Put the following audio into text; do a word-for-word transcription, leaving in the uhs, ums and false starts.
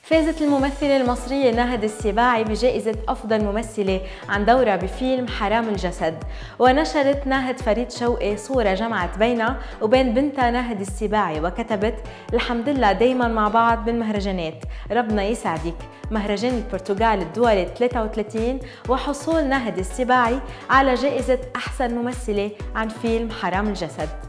فازت الممثلة المصرية ناهد السباعي بجائزة أفضل ممثلة عن دورها بفيلم حرام الجسد. ونشرت ناهد فريد شوقي صورة جمعت بينها وبين بنتها ناهد السباعي وكتبت: الحمد لله دايما مع بعض بالمهرجانات، ربنا يسعدك. مهرجان البرتغال الدولي ثلاثة وثلاثين وحصول ناهد السباعي على جائزة أحسن ممثلة عن فيلم حرام الجسد.